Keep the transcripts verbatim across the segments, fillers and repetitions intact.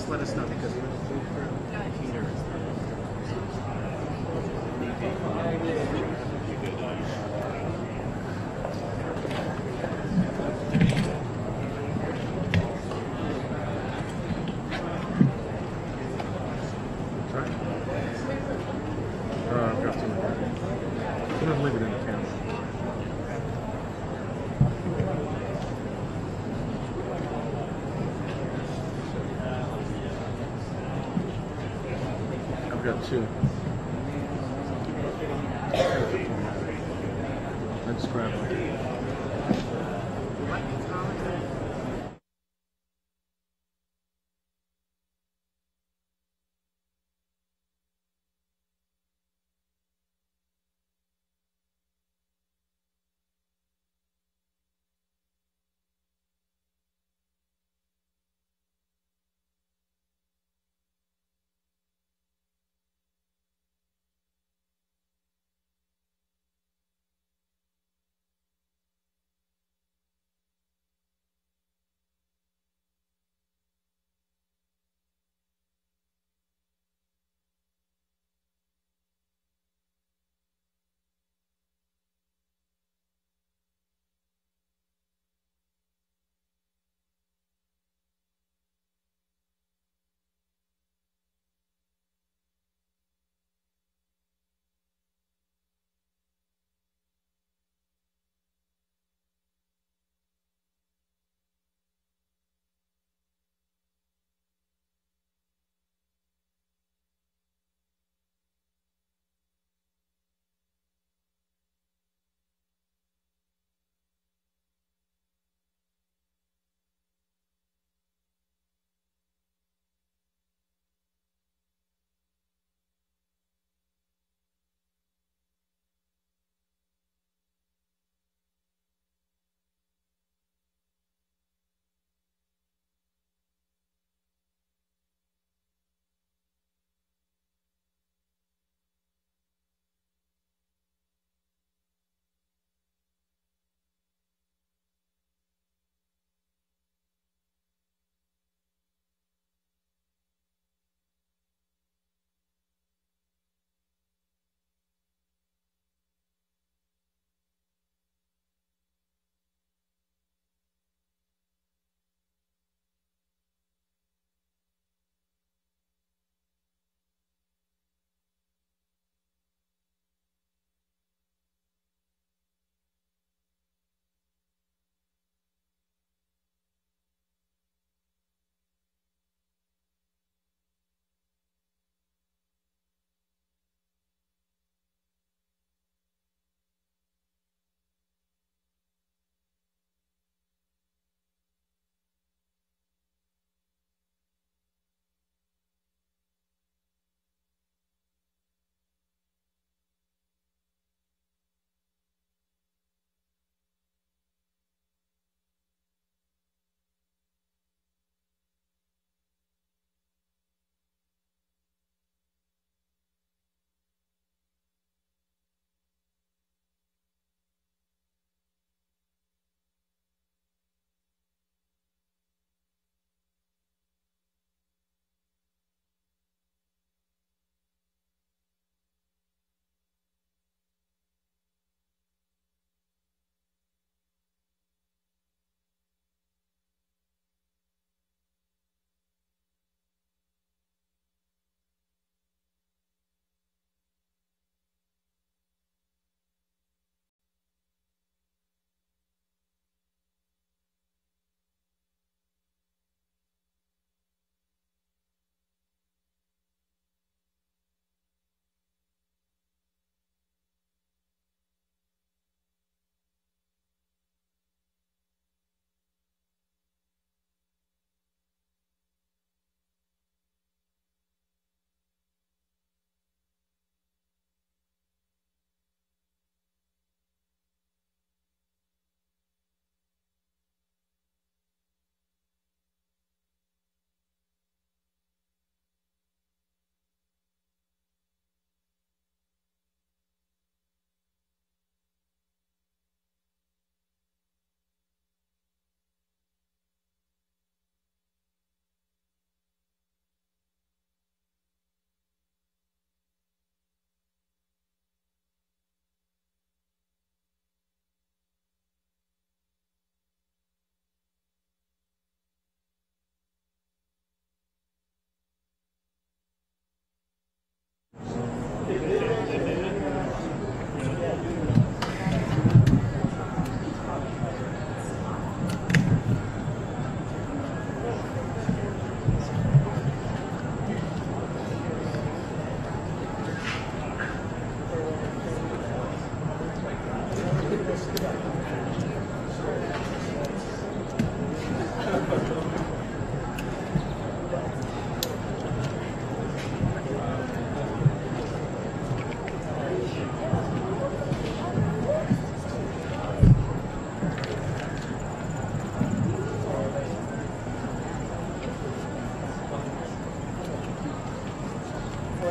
just let us know because we're the heater is two. Let's grab one.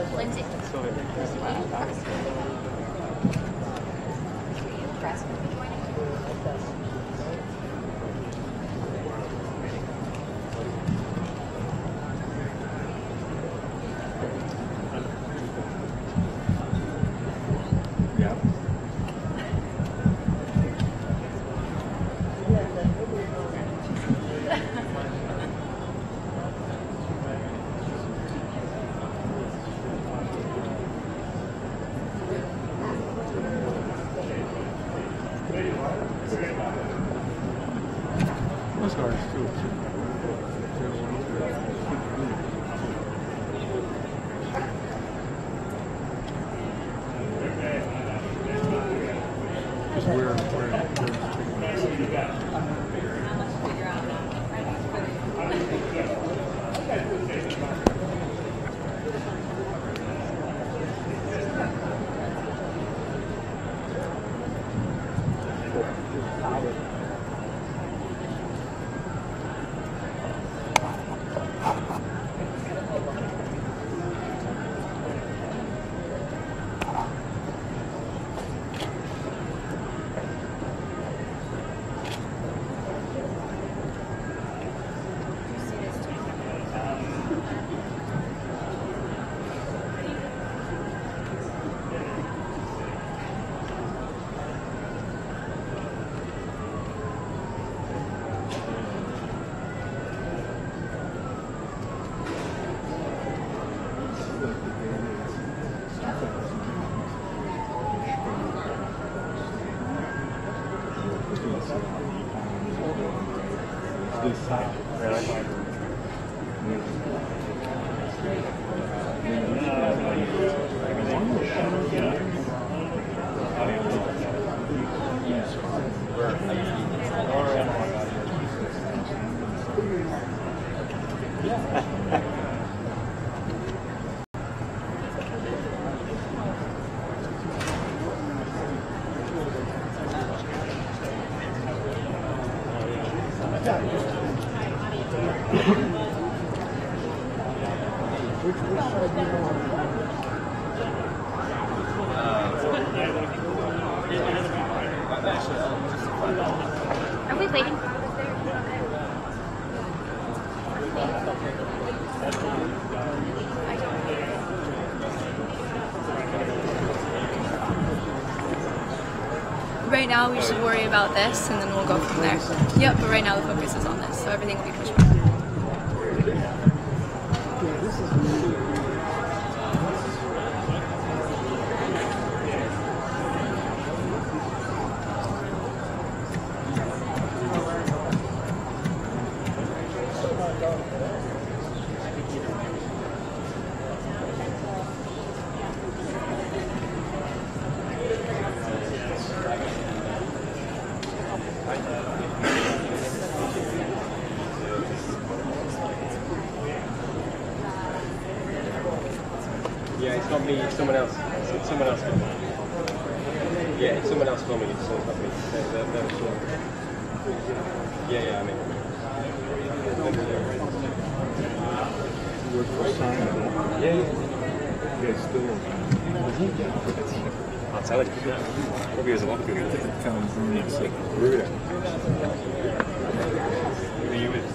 Lindsay. Are we waiting? Right now we should worry about this and then we'll go from there. Yep, but right now the focus is on this, so everything will be pushed back. Yeah, it's not me, it's someone else. It's, it's someone else filming. Yeah, it's someone else filming it, so it's not me. They're, they're, they're sure. Yeah, yeah, I mean. Yeah, yeah. Yeah, still. I'll tell you. Probably has a lot of people. It sounds really sick. Really? Who are you with?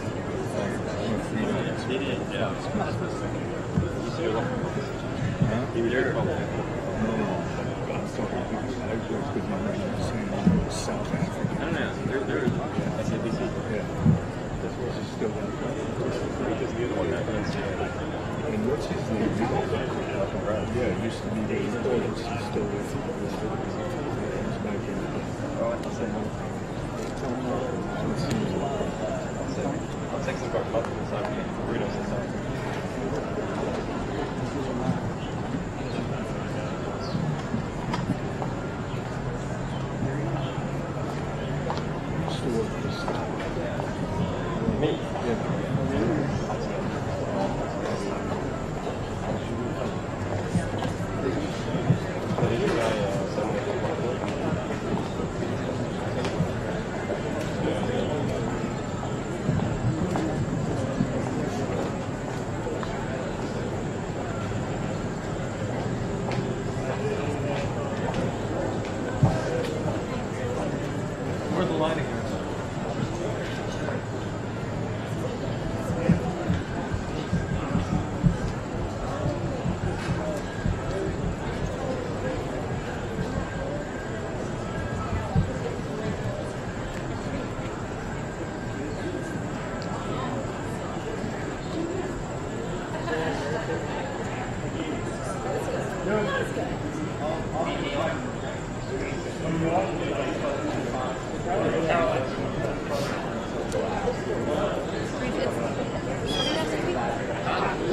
Yeah. You see a lot. Huh? You were there? No, I'm talking about I was with my friends in South Africa. I don't know. They're, they're S A B C. Yeah. This was still there. Because the other one happens. And what's his name? Yeah, it used to be there. He's still with you. He's back in. Oh, I'll send him. I'll text him about a month and it's like burritos and stuff. Me? Yeah.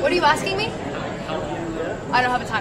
What are you asking me? I don't have a time.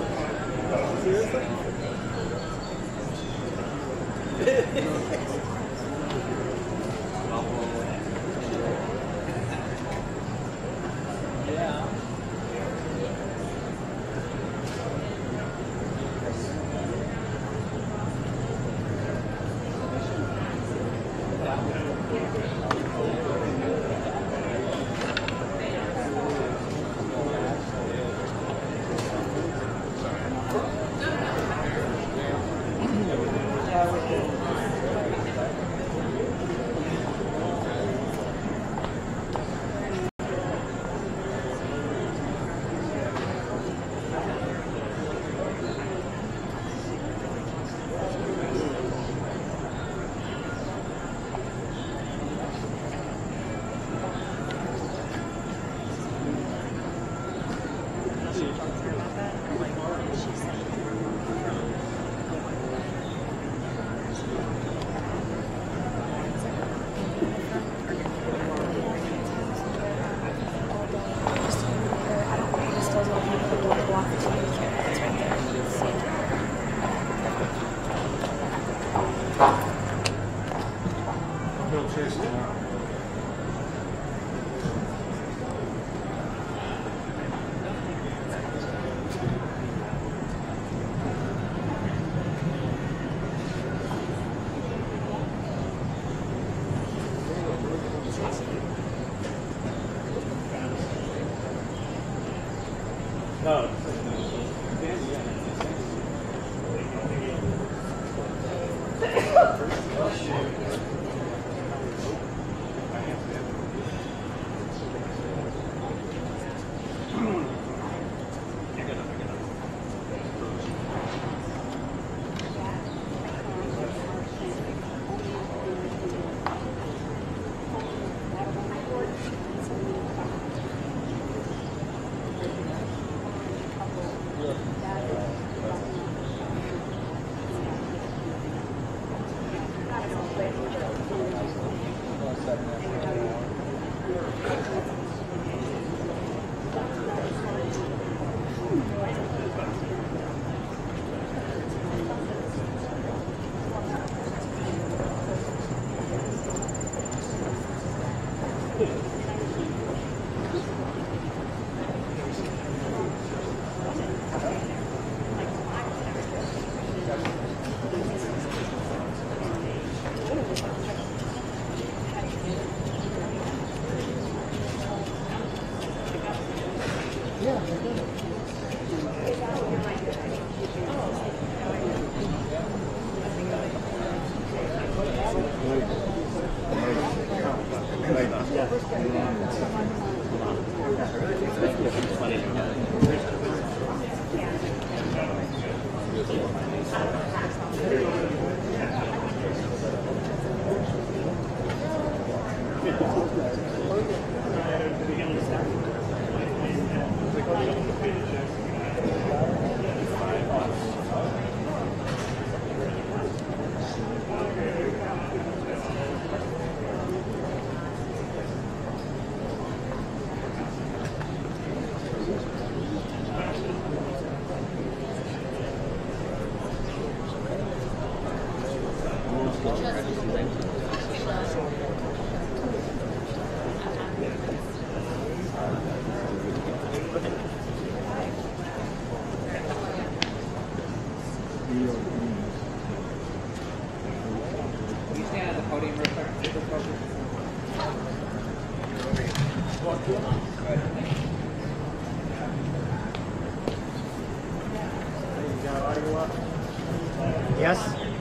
Yes?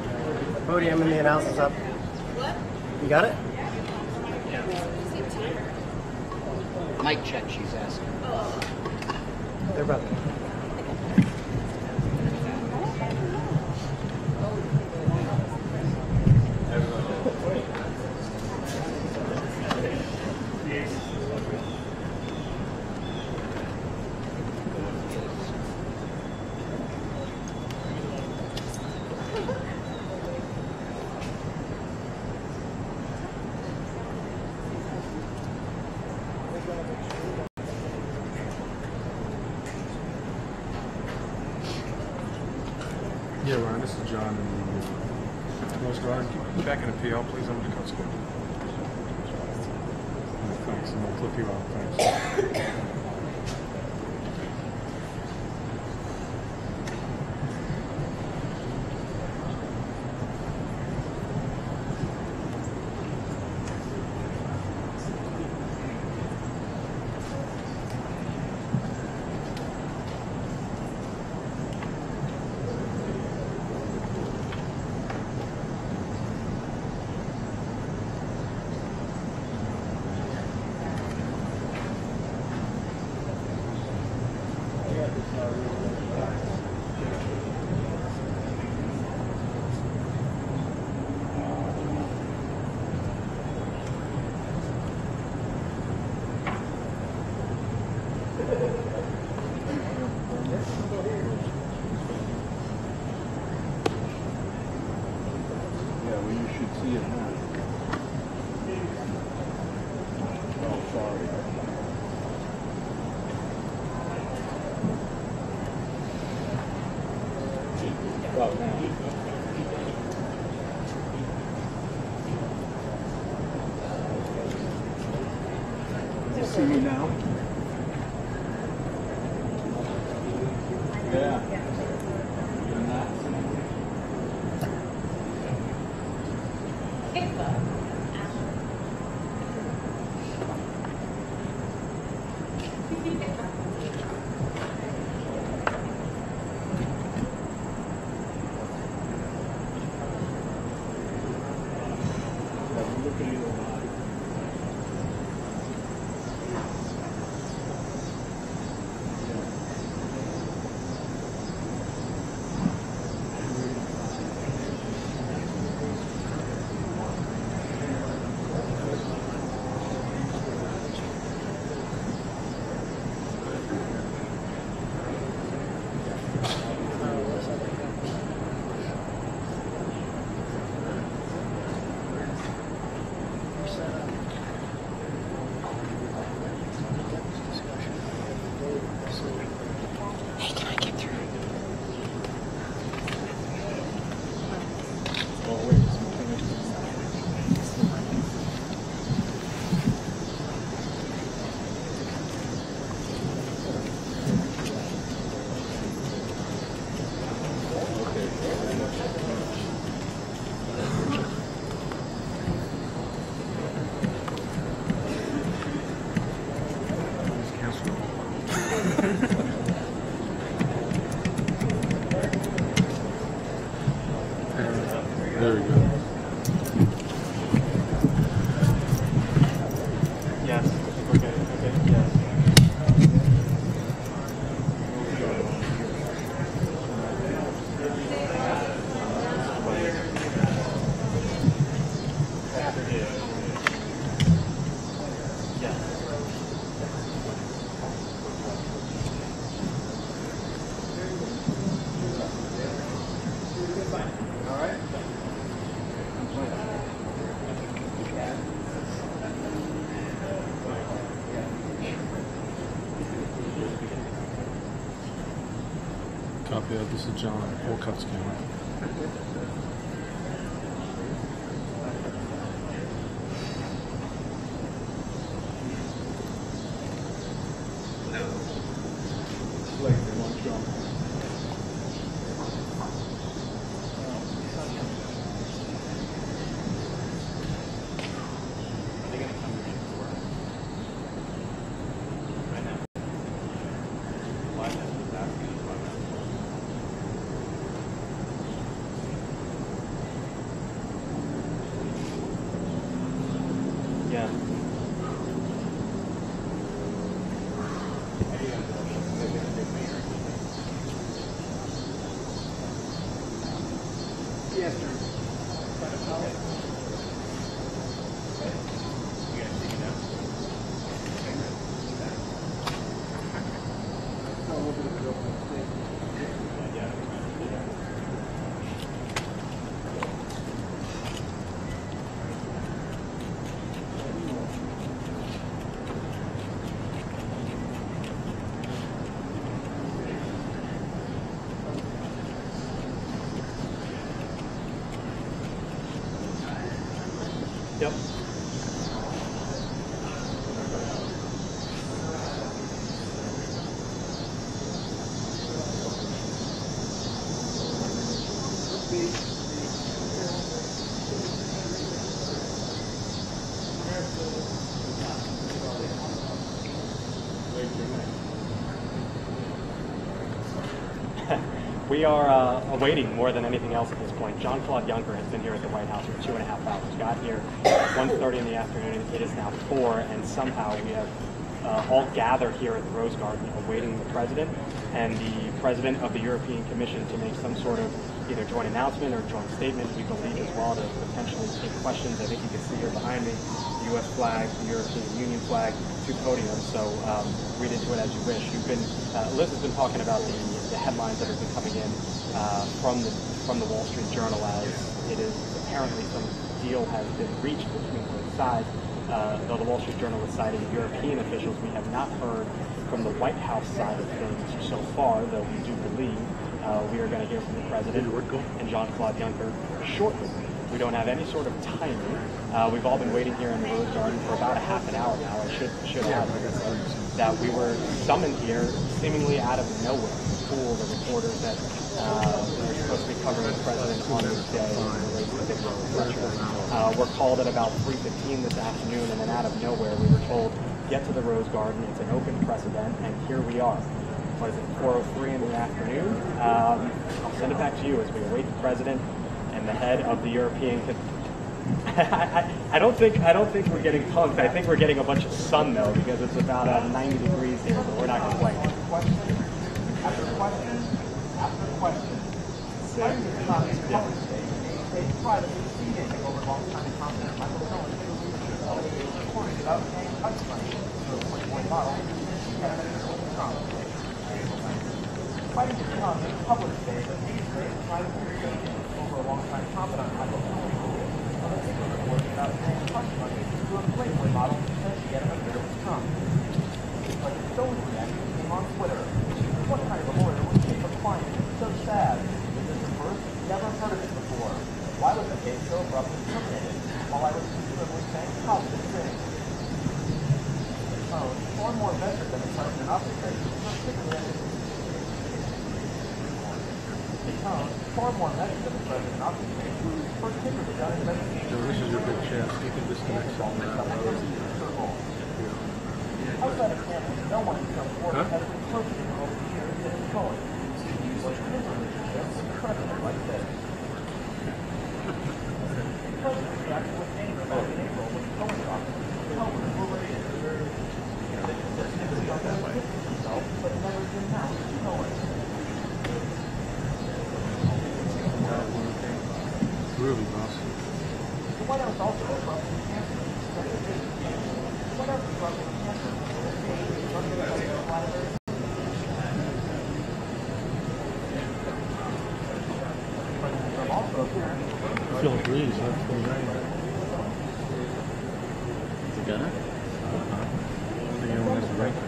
Podium and the analysis up. You got it? Mic check, she's asking. They're brothers. Yeah, Ryan, this is John in the uh, Coast Guard. Back in the P L, please. I'm in the Coast Guard. Oh, thanks. I'm going to flip you out. Thanks. You see me now? Yeah. There we go. Yes. Okay. Okay. Yes. Copy that. This is John. All cuts camera. Like they want John. Yeah. Yes, sir. We are uh, awaiting more than anything else at this point. Jean-Claude Juncker has been here at the White House for two and a half hours. Got here at one thirty in the afternoon. It is now four, and somehow we have uh, all gathered here at the Rose Garden awaiting the president and the president of the European Commission to make some sort of either joint announcement or joint statement, we believe, as well, to potentially take questions. I think you can see here behind me the U S flag, the European Union flag, two podiums, so um, read into it as you wish. You've been, uh, Liz has been talking about the, the headlines that have been coming in uh, from the from the Wall Street Journal as it is apparently some deal has been reached between both sides. Uh, though the Wall Street Journal is citing European officials, we have not heard from the White House side of things so far, though we do believe uh, we are going to hear from the president and Jean-Claude Juncker shortly. We don't have any sort of timing. Uh, we've all been waiting here in the Rose Garden for about a half an hour now. I should should add that we were summoned here seemingly out of nowhere. The pool, the reporters that uh, were supposed to be covering the president on this day related to video, et cetera. Uh, we're called at about three fifteen this afternoon, and then out of nowhere we were told, get to the Rose Garden. It's an open press event, and here we are. What is it, four oh three in the afternoon? Um, I'll send it back to you as we await the president and the head of the European. I, I, I don't think I don't think we're getting punked. I think we're getting a bunch of sun though, because it's about uh, ninety degrees here, but we're not complaining. Question after question after question. Why do you not public state maintain privately proceeding over long-time confidence? Michael Cohen, reported about paying hush money to a twenty-one model to get a Trump. Why did you not make public state that these great private proceeding over a long-time confidant Michael Cohen? Reported about paying hush money to a Playboy model to get a better with Trump. But the Stone's reaction came on Twitter. What kind of a lawyer would take a client? So sad. This is the first. Never heard of it before. Why was the case so abruptly terminated while I was presumably saying positive things? The tone, far more measured than the president officer, particularly the tone, far more measured than the president officer, particularly on investigation. No, this is your big chance. You can disconnect something out of those. Outside of campus, no one has come forward has been closer to over the years than his Cohen. But his relationship was incredibly like this. The president reacted with anger back in April when Cohen's office Cohen related. They consistently authenticity himself, but never denounced Cohen. Really awesome. The White House also abruptly canceled the White House abruptly canceled I feel a breeze. That's pretty nice. Is it gonna? I think everyone has a break.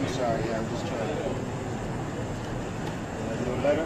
I'm sorry. Yeah, I'm just trying to. Am I doing better?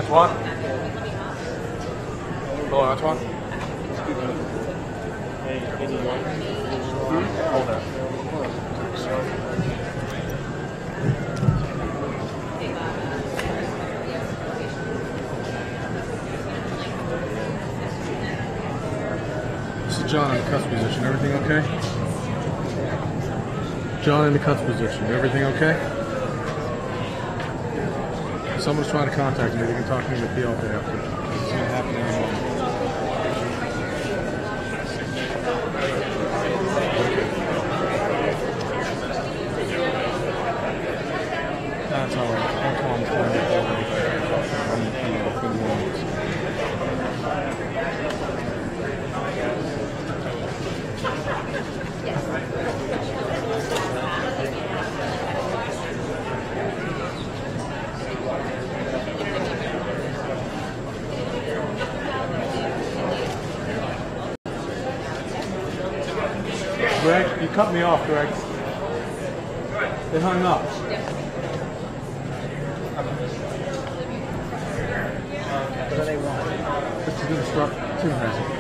Antoine? Hello, Antoine? Hmm? Hold that. This is John in the cuts position. Everything okay? John in the cuts position. Everything okay? Someone's trying to contact me. They can talk to me in the field after. It's going to happen in a moment. That's all right. Antoine's trying to get over on the field for the moment. Greg, you cut me off, Greg. They hung up. What do they want? It's going to start too crazy.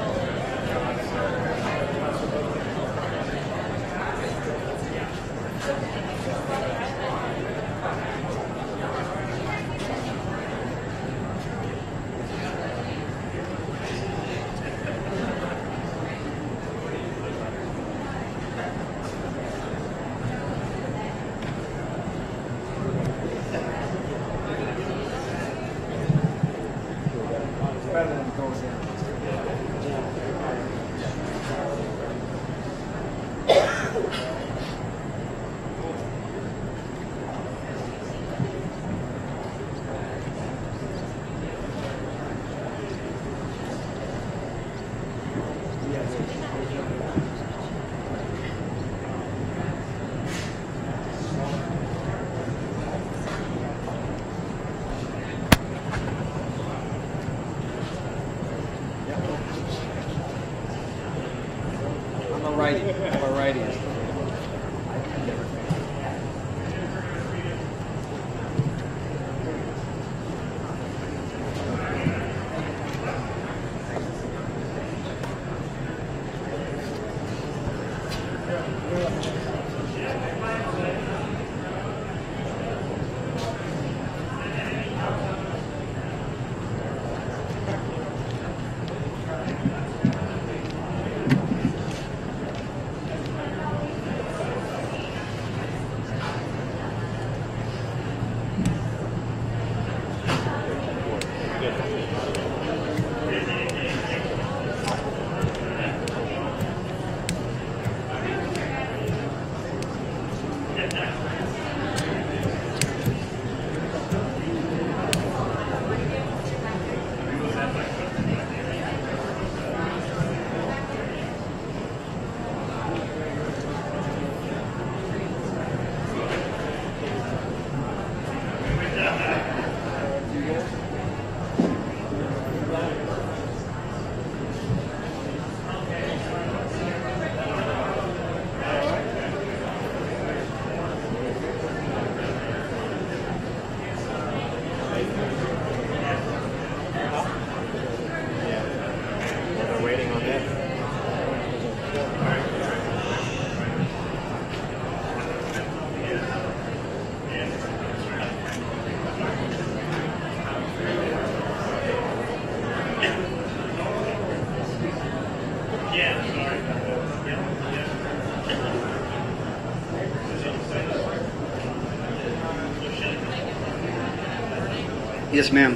Yes, ma'am.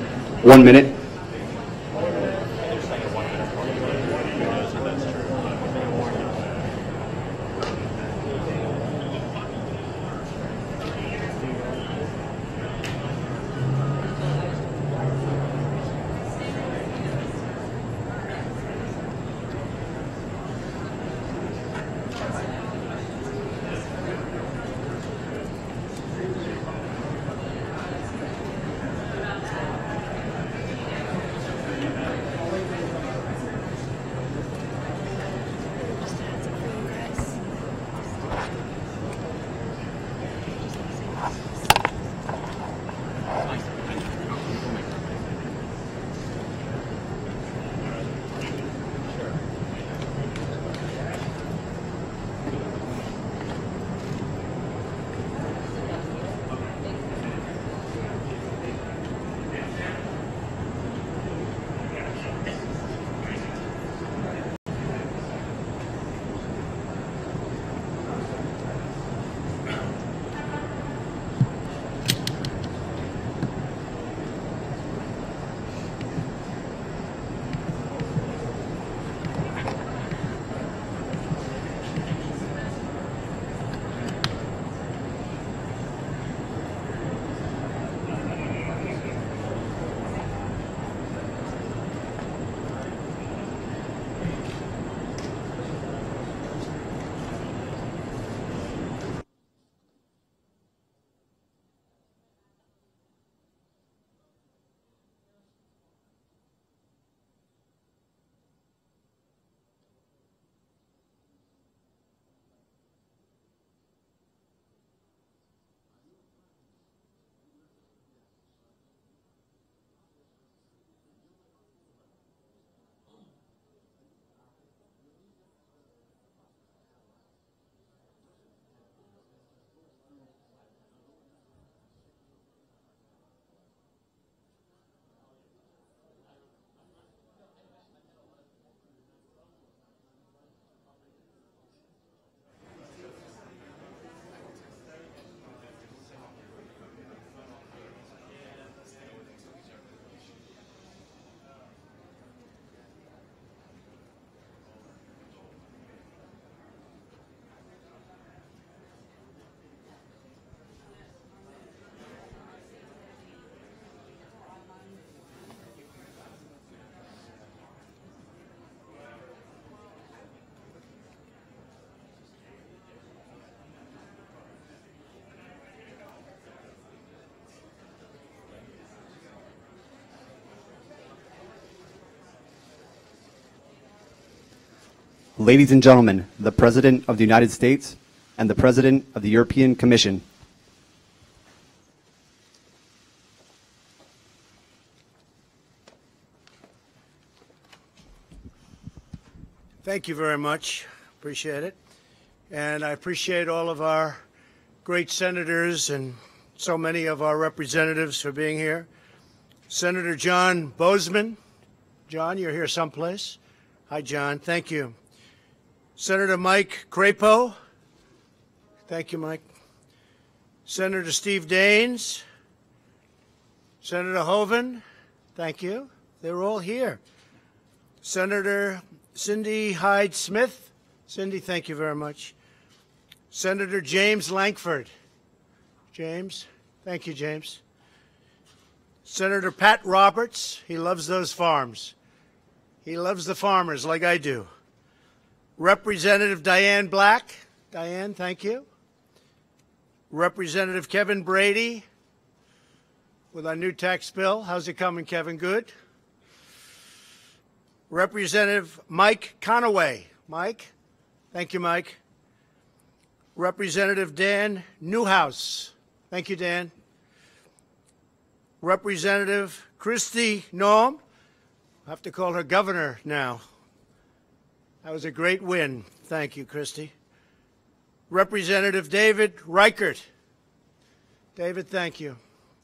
One minute. Ladies and gentlemen, the President of the United States and the President of the European Commission. Thank you very much. Appreciate it. And I appreciate all of our great senators and so many of our representatives for being here. Senator John Boozman. John, you're here someplace. Hi, John. Thank you. Senator Mike Crapo. Thank you, Mike. Senator Steve Daines. Senator Hoeven. Thank you. They're all here. Senator Cindy Hyde-Smith. Cindy, thank you very much. Senator James Lankford. James. Thank you, James. Senator Pat Roberts. He loves those farms. He loves the farmers like I do. Representative Diane Black. Diane, thank you. Representative Kevin Brady with our new tax bill. How's it coming, Kevin? Good? Representative Mike Conaway. Mike? Thank you, Mike. Representative Dan Newhouse. Thank you, Dan. Representative Kristi Noem. I have to call her governor now. That was a great win. Thank you, Kristi. Representative David Reichert. David, thank you.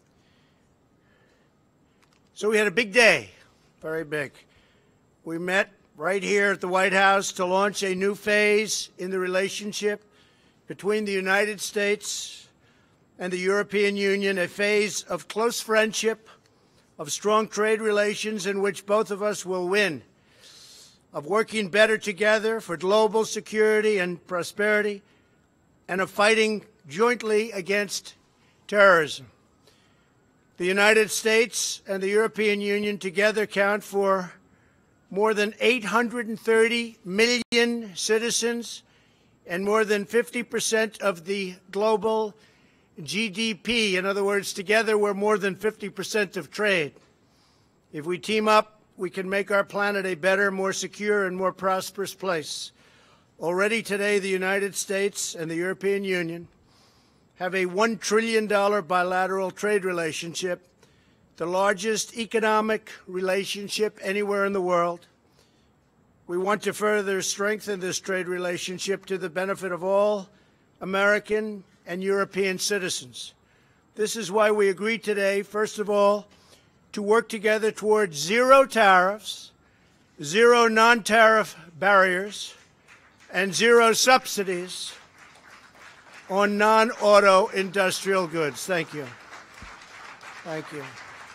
So we had a big day, very big. We met right here at the White House to launch a new phase in the relationship between the United States and the European Union, a phase of close friendship, of strong trade relations in which both of us will win, of working better together for global security and prosperity, and of fighting jointly against terrorism. The United States and the European Union together count for more than eight hundred thirty million citizens and more than fifty percent of the global G D P. In other words, together we're more than fifty percent of trade. If we team up, we can make our planet a better, more secure, and more prosperous place. Already today, the United States and the European Union have a one trillion dollar bilateral trade relationship, the largest economic relationship anywhere in the world. We want to further strengthen this trade relationship to the benefit of all American and European citizens. This is why we agreed today, first of all, to work together towards zero tariffs, zero non-tariff barriers, and zero subsidies on non-auto industrial goods. Thank you. Thank you.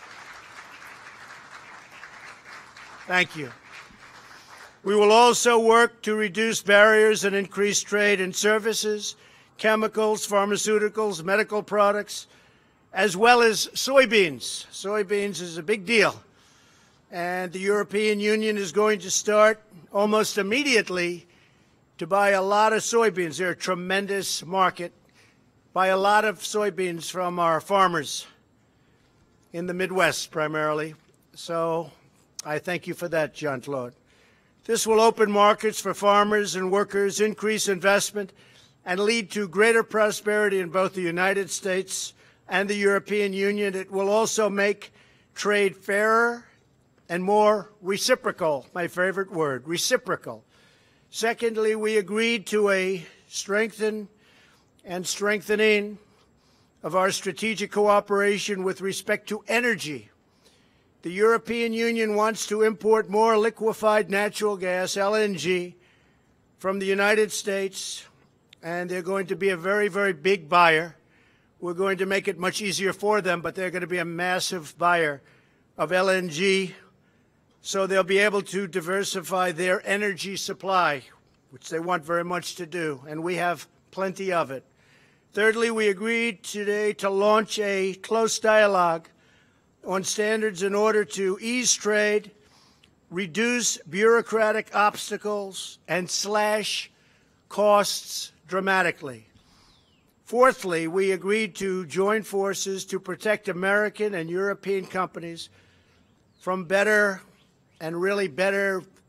Thank you. We will also work to reduce barriers and increase trade in services, chemicals, pharmaceuticals, medical products, as well as soybeans. Soybeans is a big deal. And the European Union is going to start almost immediately to buy a lot of soybeans. They're a tremendous market. Buy a lot of soybeans from our farmers in the Midwest primarily. So I thank you for that, Jean-Claude. This will open markets for farmers and workers, increase investment, and lead to greater prosperity in both the United States and the European Union. It will also make trade fairer and more reciprocal, my favorite word, reciprocal. Secondly, we agreed to a strengthen and strengthening of our strategic cooperation with respect to energy. The European Union wants to import more liquefied natural gas, L N G, from the United States, and they're going to be a very, very big buyer. We're going to make it much easier for them, but they're going to be a massive buyer of L N G, so they'll be able to diversify their energy supply, which they want very much to do, and we have plenty of it. Thirdly, we agreed today to launch a close dialogue on standards in order to ease trade, reduce bureaucratic obstacles, and slash costs dramatically. Fourthly, we agreed to join forces to protect American and European companies from better and really better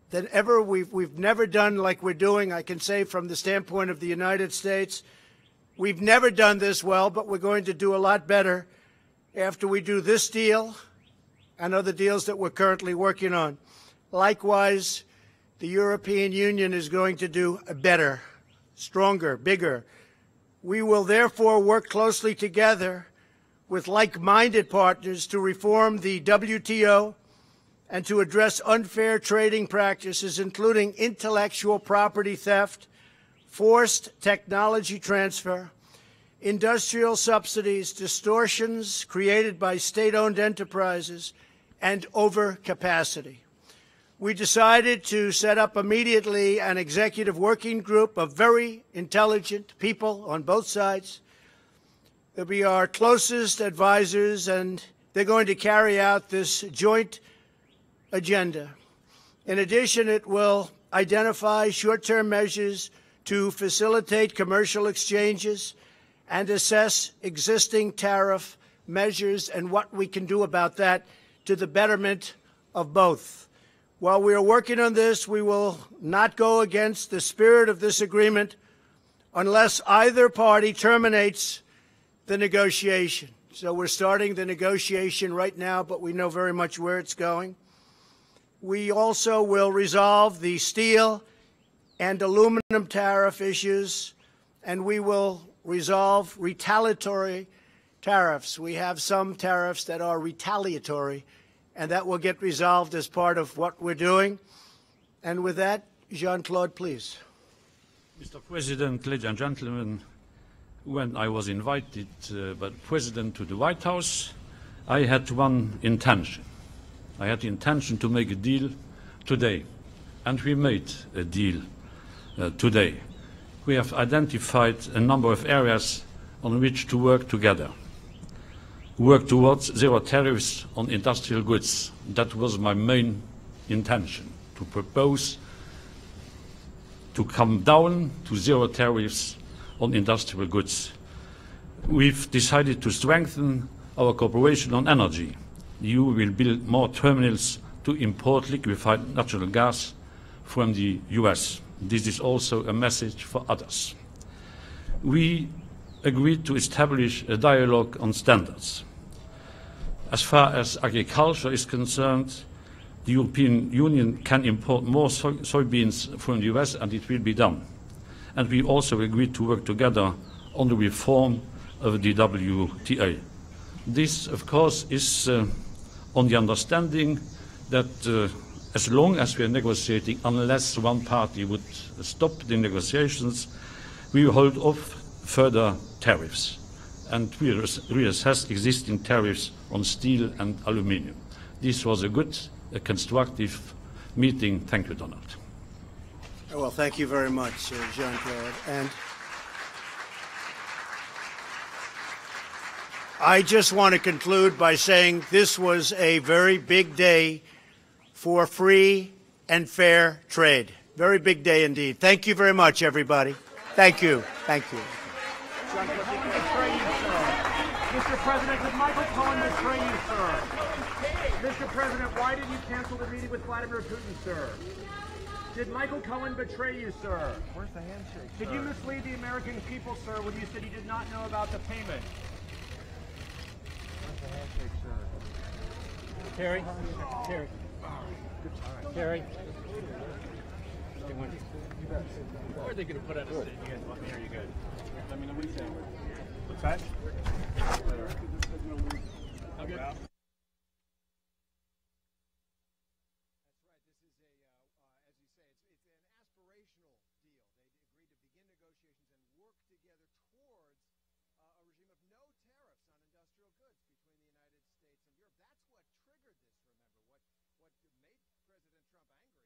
than ever. We've, we've never done like we're doing. I can say from the standpoint of the United States, we've never done this well, but we're going to do a lot better after we do this deal and other deals that we're currently working on. Likewise, the European Union is going to do better, stronger, bigger. We will therefore work closely together with like-minded partners to reform the W T O and to address unfair trading practices, including intellectual property theft, forced technology transfer, industrial subsidies, distortions created by state-owned enterprises, and overcapacity. We decided to set up immediately an executive working group of very intelligent people on both sides. They'll be our closest advisors, and they're going to carry out this joint agenda. In addition, it will identify short-term measures to facilitate commercial exchanges and assess existing tariff measures and what we can do about that to the betterment of both. While we are working on this, we will not go against the spirit of this agreement unless either party terminates the negotiation. So we're starting the negotiation right now, but we know very much where it's going. We also will resolve the steel and aluminum tariff issues, and we will resolve retaliatory tariffs. We have some tariffs that are retaliatory, and that will get resolved as part of what we're doing. And with that, Jean-Claude, please. Mister President, ladies and gentlemen, when I was invited uh, by the President to the White House, I had one intention. I had the intention to make a deal today, and we made a deal uh, today. We have identified a number of areas on which to work together. Work towards zero tariffs on industrial goods. That was my main intention, to propose to come down to zero tariffs on industrial goods. We've decided to strengthen our cooperation on energy. The E U will build more terminals to import liquefied natural gas from the U S. This is also a message for others. We agreed to establish a dialogue on standards. As far as agriculture is concerned, the European Union can import more soy soybeans from the U S, and it will be done. And we also agreed to work together on the reform of the W T O. This, of course, is uh, on the understanding that uh, as long as we are negotiating, unless one party would stop the negotiations, we will hold off further tariffs and we reassess existing tariffs on steel and aluminium. This was a good, a constructive meeting. Thank you, Donald. Well, thank you very much, uh, Jean-Claude. And I just want to conclude by saying this was a very big day for free and fair trade. Very big day indeed. Thank you very much, everybody. Thank you. Thank you. Mister President, did Michael Cohen betray you, sir? Mister President, why did you cancel the meeting with Vladimir Putin, sir? Did Michael Cohen betray you, sir? Where's the handshake? Did you mislead the American people, sir, when you said you did not know about the payment? Where's the handshake, sir? Terry? Terry? Terry? Where are they going to put on a stick? You guys want me? Are you good? Let me know what you say. What's that? Okay. That's what triggered this, remember. What, what made President Trump angry